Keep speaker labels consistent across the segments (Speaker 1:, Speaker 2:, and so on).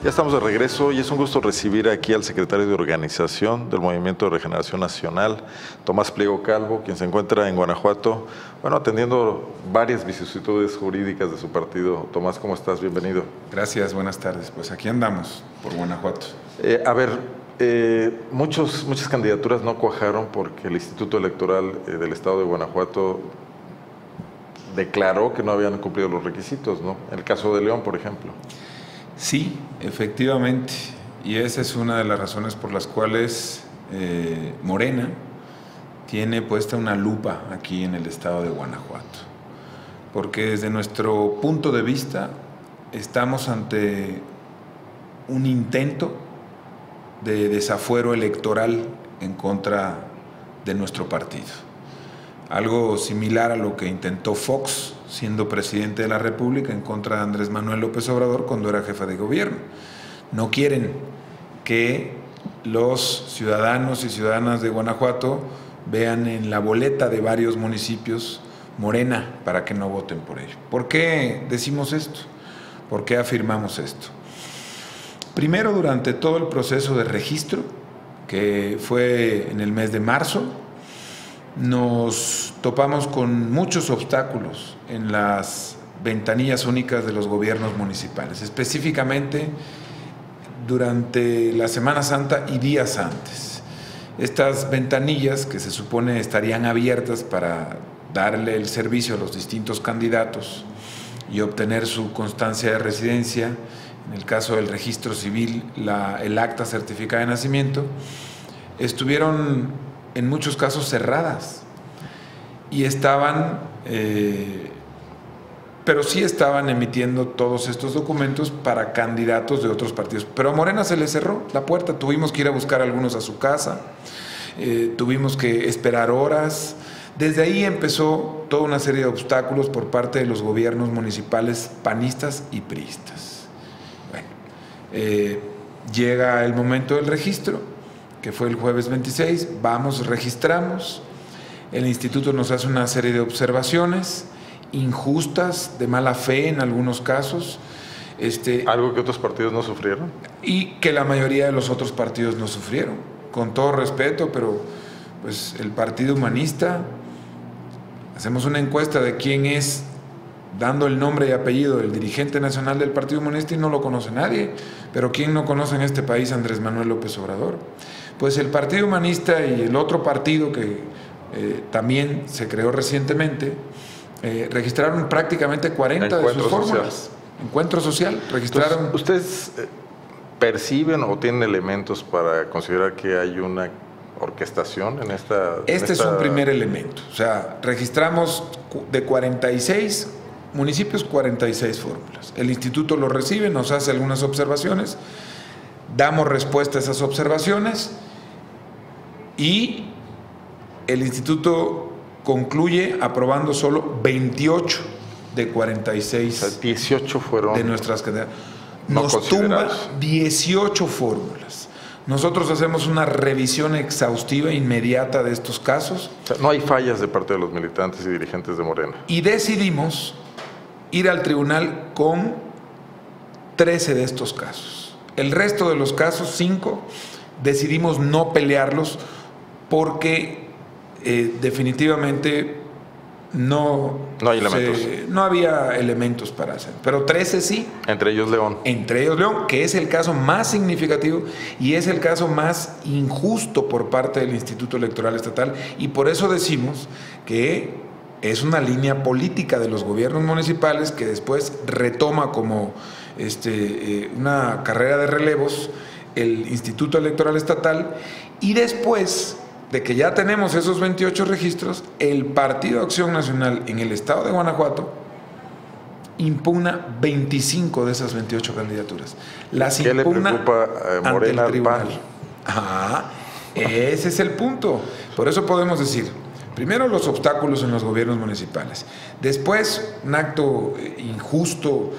Speaker 1: Ya estamos de regreso y es un gusto recibir aquí al secretario de Organización del Movimiento de Regeneración Nacional, Tomás Pliego Calvo, quien se encuentra en Guanajuato, bueno, atendiendo varias vicisitudes jurídicas de su partido. Tomás, ¿cómo estás? Bienvenido.
Speaker 2: Gracias, buenas tardes. Pues aquí andamos, por Guanajuato.
Speaker 1: Muchas candidaturas no cuajaron porque el Instituto Electoral del Estado de Guanajuato declaró que no habían cumplido los requisitos, ¿no? En el caso de León, por ejemplo.
Speaker 2: Sí, efectivamente, y esa es una de las razones por las cuales Morena tiene puesta una lupa aquí en el estado de Guanajuato, porque desde nuestro punto de vista estamos ante un intento de desafuero electoral en contra de nuestro partido. Algo similar a lo que intentó Fox, siendo presidente de la República, en contra de Andrés Manuel López Obrador cuando era jefe de gobierno. No quieren que los ciudadanos y ciudadanas de Guanajuato vean en la boleta de varios municipios Morena para que no voten por ello. ¿Por qué decimos esto? ¿Por qué afirmamos esto? Primero, durante todo el proceso de registro, que fue en el mes de marzo, nos topamos con muchos obstáculos en las ventanillas únicas de los gobiernos municipales, específicamente durante la Semana Santa y días antes. Estas ventanillas, que se supone estarían abiertas para darle el servicio a los distintos candidatos y obtener su constancia de residencia, en el caso del registro civil, el acta certificada de nacimiento, estuvieron en muchos casos cerradas y pero sí estaban emitiendo todos estos documentos para candidatos de otros partidos. Pero a Morena se le cerró la puerta, tuvimos que ir a buscar a algunos a su casa, tuvimos que esperar horas. Desde ahí empezó toda una serie de obstáculos por parte de los gobiernos municipales panistas y priistas. Bueno, llega el momento del registro, que fue el jueves 26, vamos, registramos, el instituto nos hace una serie de observaciones injustas, de mala fe en algunos casos.
Speaker 1: ¿Algo que otros partidos no sufrieron?
Speaker 2: Y que la mayoría de los otros partidos no sufrieron, con todo respeto, pero pues el Partido Humanista, hacemos una encuesta de quién es, dando el nombre y apellido del dirigente nacional del Partido Humanista y no lo conoce nadie, pero ¿quién no conoce en este país a Andrés Manuel López Obrador? Pues el Partido Humanista y el otro partido que también se creó recientemente, registraron prácticamente 40 de sus fórmulas. Encuentro social, registraron.
Speaker 1: Entonces, ¿ustedes perciben o tienen elementos para considerar que hay una orquestación en esta?
Speaker 2: Es un primer elemento. O sea, registramos de 46 municipios, 46 fórmulas. El instituto lo recibe, nos hace algunas observaciones, damos respuesta a esas observaciones y el instituto concluye aprobando solo 28 de 46.
Speaker 1: O sea, 18 fueron
Speaker 2: de nuestras candidaturas. Nos tumba 18 fórmulas. Nosotros hacemos una revisión exhaustiva inmediata de estos casos.
Speaker 1: O sea, no hay fallas de parte de los militantes y dirigentes de Morena.
Speaker 2: Y decidimos ir al tribunal con 13 de estos casos. El resto de los casos, 5, decidimos no pelearlos porque definitivamente no había elementos para hacer. Pero 13 sí.
Speaker 1: Entre ellos León.
Speaker 2: Entre ellos León, que es el caso más significativo y es el caso más injusto por parte del Instituto Electoral Estatal, y por eso decimos que es una línea política de los gobiernos municipales que después retoma como una carrera de relevos el Instituto Electoral Estatal, y después de que ya tenemos esos 28 registros, el Partido Acción Nacional en el estado de Guanajuato impugna 25 de esas 28 candidaturas. Las
Speaker 1: ¿Qué
Speaker 2: impugna
Speaker 1: le preocupa a Morena al PAN?
Speaker 2: Ese es el punto. Por eso podemos decir, primero, los obstáculos en los gobiernos municipales. Después, un acto injusto,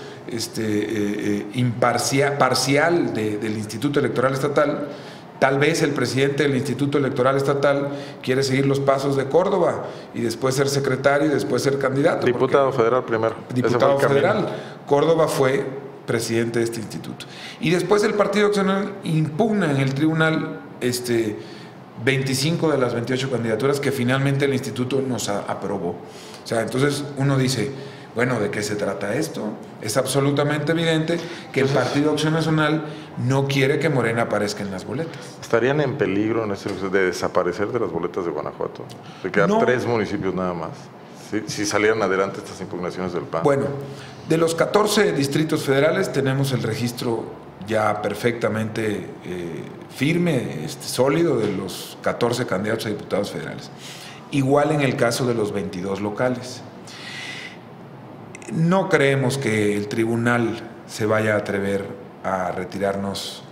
Speaker 2: parcial del Instituto Electoral Estatal. Tal vez el presidente del Instituto Electoral Estatal quiere seguir los pasos de Córdoba y después ser secretario y después ser candidato.
Speaker 1: Diputado federal primero.
Speaker 2: Diputado federal. Córdoba fue presidente de este instituto. Y después el Partido Acción Nacional impugna en el tribunal 25 de las 28 candidaturas que finalmente el instituto nos aprobó. O sea, entonces uno dice, bueno, ¿de qué se trata esto? Es absolutamente evidente que el Partido Acción Nacional no quiere que Morena aparezca en las boletas.
Speaker 1: ¿Estarían en peligro de desaparecer de las boletas de Guanajuato? De quedar 3 municipios nada más, si salieran adelante estas impugnaciones del PAN.
Speaker 2: Bueno, de los 14 distritos federales tenemos el registro ya perfectamente firme, sólido, de los 14 candidatos a diputados federales. Igual en el caso de los 22 locales. No creemos que el tribunal se vaya a atrever a retirarnos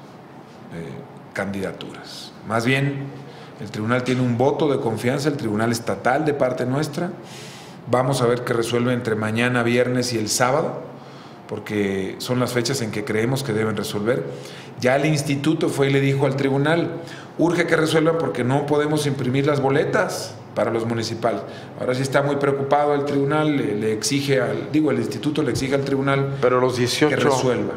Speaker 2: candidaturas. Más bien, el tribunal tiene un voto de confianza, el tribunal estatal de parte nuestra. Vamos a ver qué resuelve entre mañana, viernes y el sábado, porque son las fechas en que creemos que deben resolver. Ya el instituto fue y le dijo al tribunal, urge que resuelvan porque no podemos imprimir las boletas para los municipales. Ahora sí está muy preocupado el tribunal, le exige el instituto le exige al tribunal.
Speaker 1: Pero los 18
Speaker 2: que resuelva.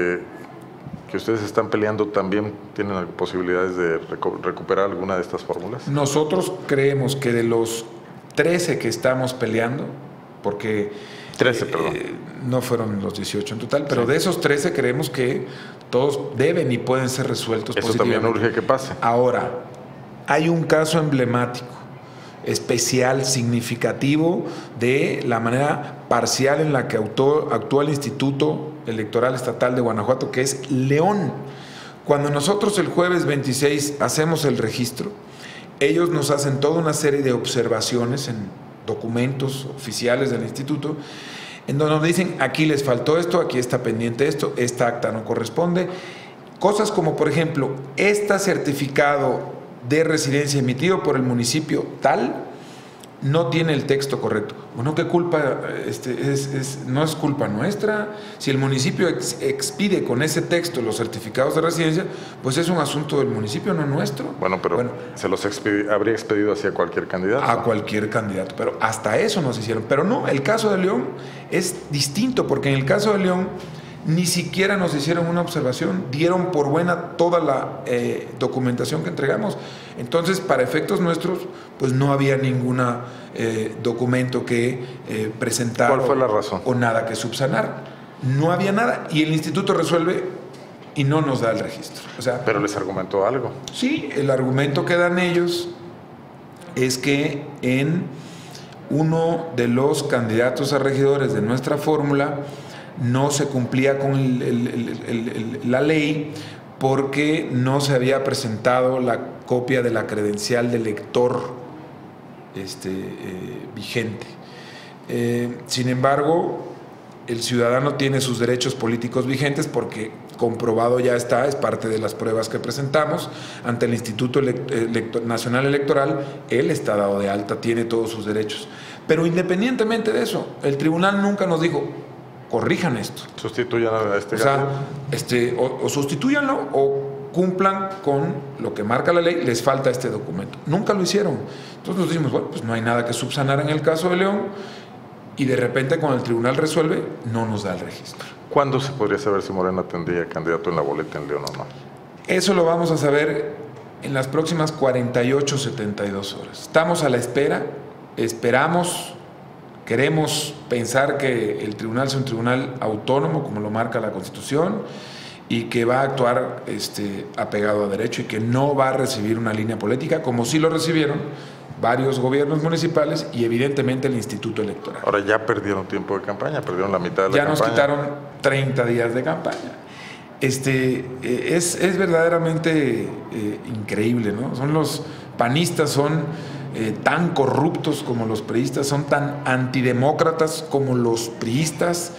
Speaker 1: Que ustedes están peleando, ¿también tienen posibilidades de recuperar alguna de estas fórmulas?
Speaker 2: Nosotros creemos que de los 13 que estamos peleando, porque
Speaker 1: 13, perdón.
Speaker 2: No fueron los 18 en total, pero de esos 13 creemos que todos deben y pueden ser resueltos positivamente.
Speaker 1: Eso también urge que pase.
Speaker 2: Ahora, hay un caso emblemático, especial, significativo de la manera parcial en la que actuó el Instituto Electoral Estatal de Guanajuato, que es León. Cuando nosotros el jueves 26 hacemos el registro, ellos nos hacen toda una serie de observaciones en documentos oficiales del instituto, en donde nos dicen, aquí les faltó esto, aquí está pendiente esto, esta acta no corresponde. Cosas como, por ejemplo, este certificado de residencia emitido por el municipio tal no tiene el texto correcto. Bueno, ¿qué culpa? No es culpa nuestra. Si el municipio expide con ese texto los certificados de residencia, pues es un asunto del municipio, no nuestro.
Speaker 1: Bueno, pero se los habría expedido hacia cualquier candidato.
Speaker 2: A cualquier candidato, pero hasta eso nos hicieron. Pero no, el caso de León es distinto, porque en el caso de León ni siquiera nos hicieron una observación, dieron por buena toda la documentación que entregamos. Entonces, para efectos nuestros, pues no había ningún documento que presentar.
Speaker 1: ¿Cuál fue la razón?
Speaker 2: O nada que subsanar. No había nada. Y el instituto resuelve y no nos da el registro. O sea,
Speaker 1: ¿pero les argumentó algo?
Speaker 2: Sí, el argumento que dan ellos es que en uno de los candidatos a regidores de nuestra fórmula no se cumplía con la ley porque no se había presentado la copia de la credencial de elector vigente. Sin embargo, el ciudadano tiene sus derechos políticos vigentes porque comprobado ya está, es parte de las pruebas que presentamos ante el Instituto Nacional Electoral, él está dado de alta, tiene todos sus derechos. Pero independientemente de eso, el tribunal nunca nos dijo, corrijan esto.
Speaker 1: Sustituyan a este
Speaker 2: o sustituyanlo o cumplan con lo que marca la ley, les falta este documento. Nunca lo hicieron. Entonces nos dijimos, bueno, pues no hay nada que subsanar en el caso de León, y de repente cuando el tribunal resuelve, no nos da el registro.
Speaker 1: ¿Cuándo se podría saber si Morena tendría candidato en la boleta en León o no?
Speaker 2: Eso lo vamos a saber en las próximas 48, 72 horas. Estamos a la espera, esperamos. Queremos pensar que el tribunal es un tribunal autónomo, como lo marca la Constitución, y que va a actuar apegado a derecho y que no va a recibir una línea política, como sí lo recibieron varios gobiernos municipales y evidentemente el Instituto Electoral.
Speaker 1: Ahora ya perdieron tiempo de campaña, perdieron la mitad de la campaña.
Speaker 2: Ya nos quitaron 30 días de campaña. Es verdaderamente increíble, ¿no? Los panistas son tan corruptos como los priistas, son tan antidemócratas como los priistas,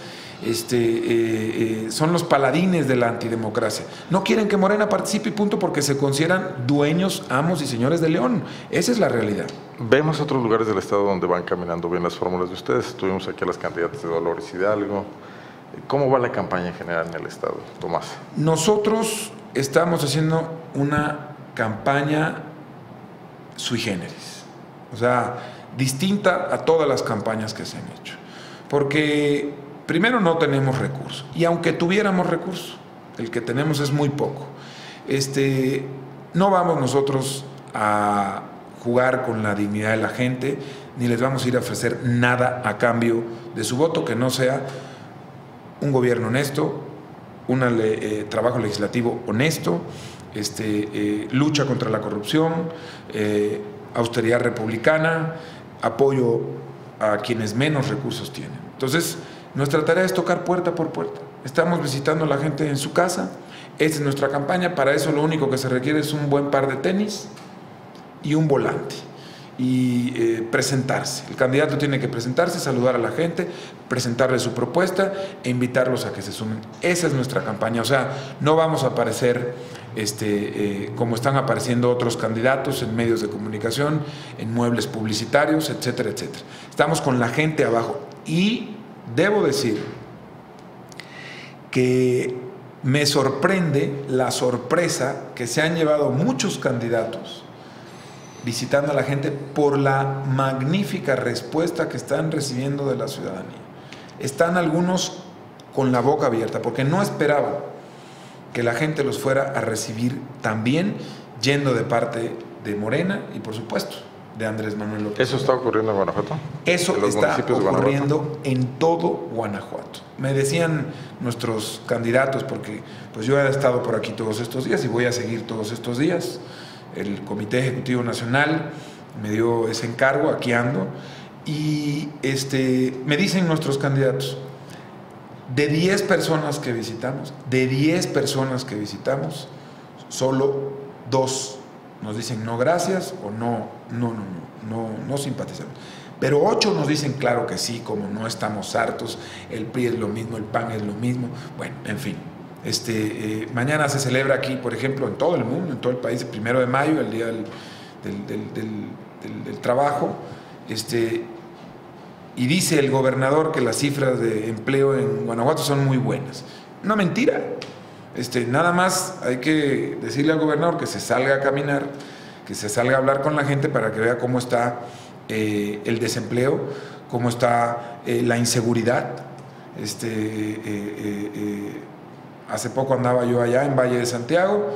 Speaker 2: son los paladines de la antidemocracia. No quieren que Morena participe y punto, porque se consideran dueños, amos y señores de León. Esa es la realidad.
Speaker 1: Vemos otros lugares del estado donde van caminando bien las fórmulas de ustedes. Estuvimos aquí a las candidatas de Dolores Hidalgo. ¿Cómo va la campaña en general en el estado, Tomás?
Speaker 2: Nosotros estamos haciendo una campaña sui generis, o sea, distinta a todas las campañas que se han hecho. Porque Primero, no tenemos recursos. Y aunque tuviéramos recursos, el que tenemos es muy poco. No vamos nosotros a jugar con la dignidad de la gente, ni les vamos a ir a ofrecer nada a cambio de su voto que no sea un gobierno honesto, un trabajo legislativo honesto, lucha contra la corrupción, austeridad republicana, apoyo a quienes menos recursos tienen. Entonces, nuestra tarea es tocar puerta por puerta. Estamos visitando a la gente en su casa. Esta es nuestra campaña. Para eso lo único que se requiere es un buen par de tenis y un volante. Y presentarse. El candidato tiene que presentarse, saludar a la gente, presentarle su propuesta e invitarlos a que se sumen. Esa es nuestra campaña. O sea, no vamos a aparecer como están apareciendo otros candidatos en medios de comunicación, en muebles publicitarios, etcétera, etcétera. Estamos con la gente abajo. Y debo decir que me sorprende la sorpresa que se han llevado muchos candidatos visitando a la gente por la magnífica respuesta que están recibiendo de la ciudadanía. Están algunos con la boca abierta porque no esperaban que la gente los fuera a recibir tan bien, yendo de parte de Morena y, por supuesto, de Andrés Manuel López.
Speaker 1: ¿Eso está ocurriendo en Guanajuato?
Speaker 2: Eso está ocurriendo en todo Guanajuato. Me decían nuestros candidatos, porque pues yo he estado por aquí todos estos días y voy a seguir todos estos días. El Comité Ejecutivo Nacional me dio ese encargo, aquí ando, y me dicen nuestros candidatos, de 10 personas que visitamos, solo 2 nos dicen no gracias o no simpatizamos. Pero 8 nos dicen claro que sí, como no estamos hartos, el PRI es lo mismo, el PAN es lo mismo, bueno, en fin. Mañana se celebra aquí, por ejemplo, en todo el mundo, en todo el país, el 1 de mayo, el Día del Trabajo, y dice el gobernador que las cifras de empleo en Guanajuato son muy buenas. Una mentira. Nada más hay que decirle al gobernador que se salga a caminar, que se salga a hablar con la gente para que vea cómo está el desempleo, cómo está la inseguridad. Hace poco andaba yo allá en Valle de Santiago,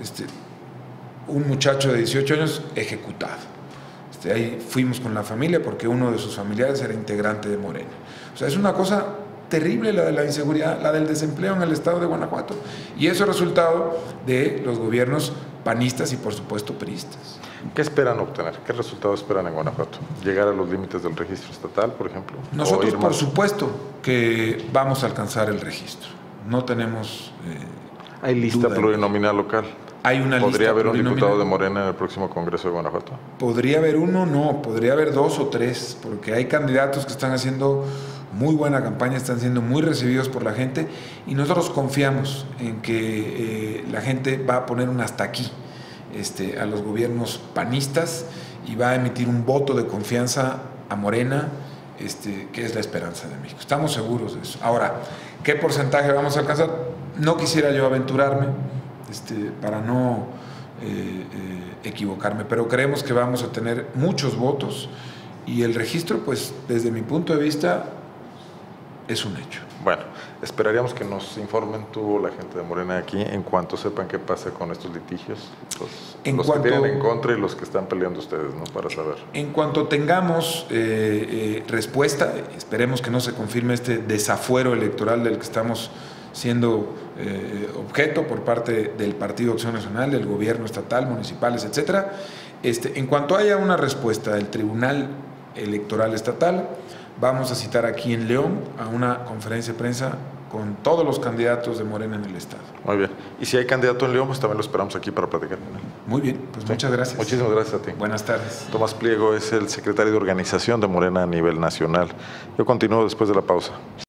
Speaker 2: un muchacho de 18 años ejecutado. Ahí fuimos con la familia porque uno de sus familiares era integrante de Morena. O sea, es una cosa terrible la de la inseguridad, la del desempleo en el estado de Guanajuato. Y eso es resultado de los gobiernos panistas y, por supuesto, priistas.
Speaker 1: ¿Qué esperan obtener? ¿Qué resultados esperan en Guanajuato? ¿Llegar a los límites del registro estatal, por ejemplo?
Speaker 2: Nosotros, por supuesto, que vamos a alcanzar el registro. No tenemos
Speaker 1: ¿Hay lista plurinominal local?
Speaker 2: Hay una lista.
Speaker 1: ¿Podría haber un diputado de Morena en el próximo Congreso de Guanajuato?
Speaker 2: Podría haber uno, no. Podría haber 2 o 3, porque hay candidatos que están haciendo muy buena campaña, están siendo muy recibidos por la gente y nosotros confiamos en que la gente va a poner un hasta aquí a los gobiernos panistas y va a emitir un voto de confianza a Morena, que es la esperanza de México. Estamos seguros de eso. Ahora, ¿qué porcentaje vamos a alcanzar? No quisiera yo aventurarme para no equivocarme, pero creemos que vamos a tener muchos votos y el registro, pues desde mi punto de vista, es un hecho.
Speaker 1: Bueno, esperaríamos que nos informen tú o la gente de Morena aquí en cuanto sepan qué pasa con estos litigios, los que tienen en contra y los que están peleando ustedes, ¿no? Para saber.
Speaker 2: En cuanto tengamos respuesta, esperemos que no se confirme este desafuero electoral del que estamos siendo objeto por parte del Partido Acción Nacional, del gobierno estatal, municipales, etcétera. En cuanto haya una respuesta del Tribunal Electoral Estatal, vamos a citar aquí en León a una conferencia de prensa con todos los candidatos de Morena en el estado.
Speaker 1: Muy bien. Y si hay candidato en León, pues también lo esperamos aquí para platicar con él.
Speaker 2: Muy bien, pues sí. Muchas gracias.
Speaker 1: Muchísimas gracias a ti.
Speaker 2: Buenas tardes.
Speaker 1: Tomás Pliego es el secretario de organización de Morena a nivel nacional. Yo continúo después de la pausa.